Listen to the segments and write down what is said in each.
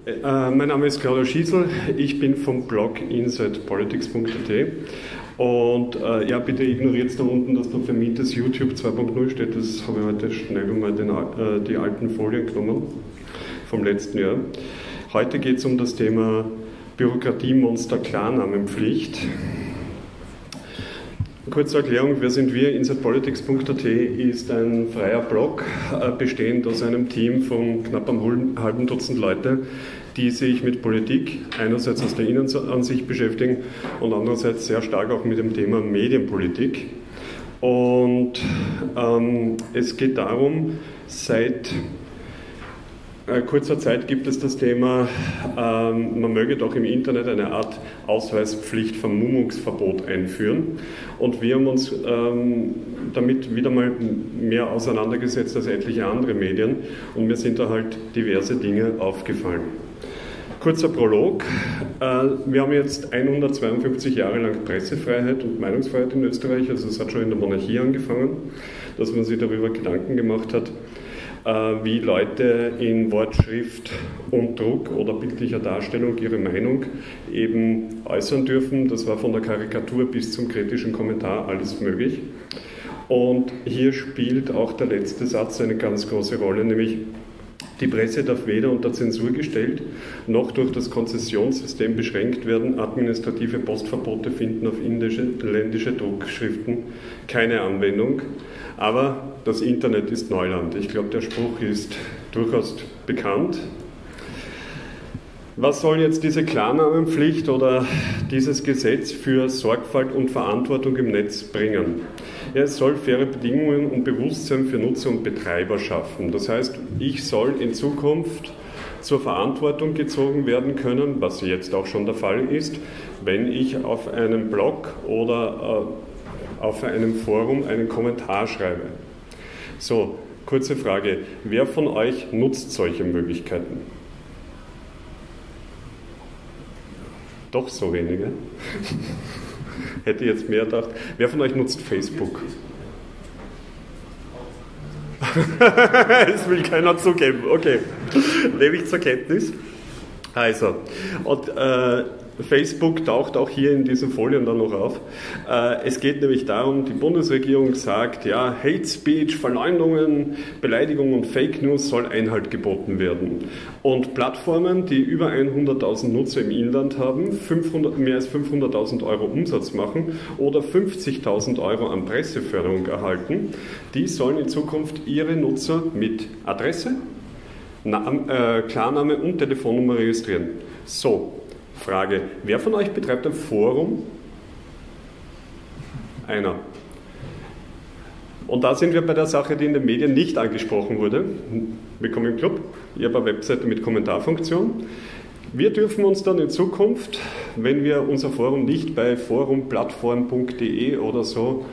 Mein Name ist Claudio Schiesel, ich bin vom Blog insidepolitics.at und ja, bitte ignoriert da unten, dass da vermietes YouTube 2.0 steht, das habe ich heute schnell mal die alten Folien genommen vom letzten Jahr. Heute geht es um das Thema Bürokratiemonster Klarnamenpflicht. Kurze Erklärung, wer sind wir? insidepolitics.at ist ein freier Blog, bestehend aus einem Team von knapp einem halben Dutzend Leute, die sich mit Politik einerseits aus der Innenansicht beschäftigen und andererseits sehr stark auch mit dem Thema Medienpolitik. Und es geht darum, seit kurzer Zeit gibt es das Thema, man möge doch im Internet eine Art Ausweispflicht, Vermummungsverbot einführen. Und wir haben uns damit wieder mal mehr auseinandergesetzt als etliche andere Medien und mir sind da halt diverse Dinge aufgefallen. Kurzer Prolog. Wir haben jetzt 152 Jahre lang Pressefreiheit und Meinungsfreiheit in Österreich, also es hat schon in der Monarchie angefangen, dass man sich darüber Gedanken gemacht hat, wie Leute in Wort, Schrift und Druck oder bildlicher Darstellung ihre Meinung eben äußern dürfen. Das war von der Karikatur bis zum kritischen Kommentar alles möglich. Und hier spielt auch der letzte Satz eine ganz große Rolle, nämlich die Presse darf weder unter Zensur gestellt, noch durch das Konzessionssystem beschränkt werden. Administrative Postverbote finden auf inländische Druckschriften keine Anwendung. Aber das Internet ist Neuland. Ich glaube, der Spruch ist durchaus bekannt. Was soll jetzt diese Klarnamenpflicht oder dieses Gesetz für Sorgfalt und Verantwortung im Netz bringen? Ja, es soll faire Bedingungen und Bewusstsein für Nutzer und Betreiber schaffen. Das heißt, ich soll in Zukunft zur Verantwortung gezogen werden können, was jetzt auch schon der Fall ist, wenn ich auf einem Blog oder auf einem Forum einen Kommentar schreibe. So, kurze Frage. Wer von euch nutzt solche Möglichkeiten? Doch so wenige. Hätte jetzt mehr gedacht. Wer von euch nutzt Facebook? Es will keiner zugeben. Okay, nehme ich zur Kenntnis. Also, und Facebook taucht auch hier in diesen Folien dann noch auf. Es geht nämlich darum, die Bundesregierung sagt, ja, Hate Speech, Verleumdungen, Beleidigungen und Fake News soll Einhalt geboten werden. Und Plattformen, die über 100.000 Nutzer im Inland haben, mehr als 500.000 Euro Umsatz machen oder 50.000 Euro an Presseförderung erhalten, die sollen in Zukunft ihre Nutzer mit Adresse, Klarname und Telefonnummer registrieren. So. Frage, wer von euch betreibt ein Forum? Einer. Und da sind wir bei der Sache, die in den Medien nicht angesprochen wurde. Willkommen im Club. Ich habe eine Webseite mit Kommentarfunktion. Wir dürfen uns dann in Zukunft, wenn wir unser Forum nicht bei forumplattform.de oder so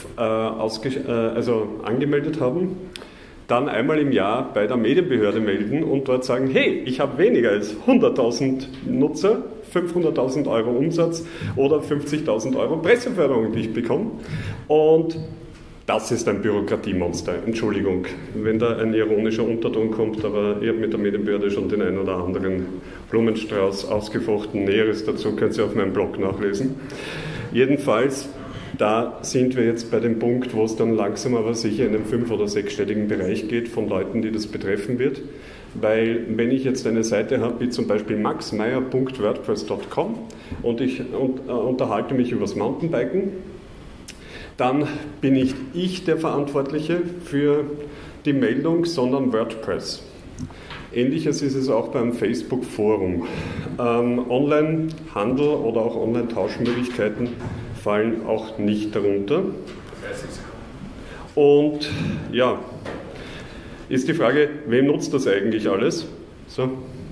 angemeldet haben, dann einmal im Jahr bei der Medienbehörde melden und dort sagen, hey, ich habe weniger als 100.000 Nutzer, 500.000 Euro Umsatz oder 50.000 Euro Presseförderung, die ich bekomme. Und das ist ein Bürokratiemonster. Entschuldigung, wenn da ein ironischer Unterton kommt, aber ich habe mit der Medienbehörde schon den einen oder anderen Blumenstrauß ausgefochten. Näheres dazu könnt ihr auf meinem Blog nachlesen. Jedenfalls, da sind wir jetzt bei dem Punkt, wo es dann langsam aber sicher in den 5- oder 6-stelligen Bereich geht von Leuten, die das betreffen wird. Weil wenn ich jetzt eine Seite habe, wie zum Beispiel maxmeier.wordpress.com und ich unterhalte mich über das Mountainbiken, dann bin nicht ich der Verantwortliche für die Meldung, sondern WordPress. Ähnliches ist es auch beim Facebook-Forum. Online-Handel oder auch Online-Tauschmöglichkeiten fallen auch nicht darunter. Und ja, ist die Frage, wem nutzt das eigentlich alles? So.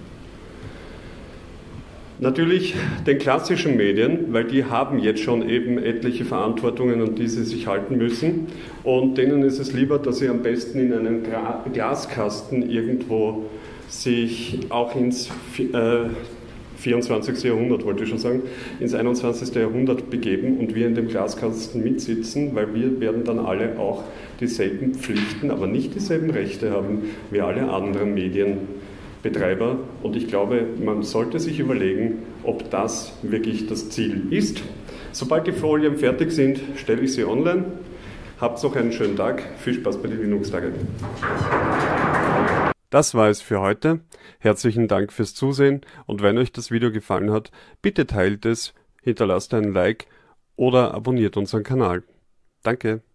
Natürlich den klassischen Medien, weil die haben jetzt schon eben etliche Verantwortungen, an die sie sich halten müssen. Und denen ist es lieber, dass sie am besten in einem Glaskasten irgendwo sich auch ins 24. Jahrhundert, wollte ich schon sagen, ins 21. Jahrhundert begeben und wir in dem Glaskasten mitsitzen, weil wir werden dann alle auch dieselben Pflichten, aber nicht dieselben Rechte haben wie alle anderen Medien Betreiber. Und ich glaube, man sollte sich überlegen, ob das wirklich das Ziel ist. Sobald die Folien fertig sind, stelle ich sie online. Habt noch einen schönen Tag. Viel Spaß bei den Linux-Tagen. Das war es für heute. Herzlichen Dank fürs Zusehen und wenn euch das Video gefallen hat, bitte teilt es, hinterlasst einen Like oder abonniert unseren Kanal. Danke.